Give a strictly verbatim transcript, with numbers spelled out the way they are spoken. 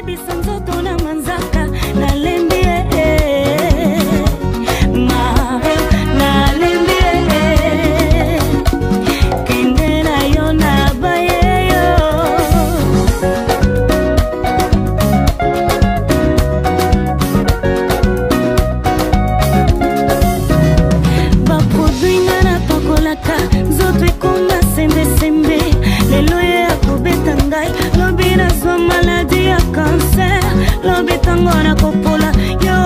Ebebisa nzoto na manzaka na lembi ma na lembi kende na yo na baye yo ba produit na pakolaka zoto ekoma sembe sembe lelo ya kobeta ngai lobi na zo maladie ya cancer lobi tango na kopola yo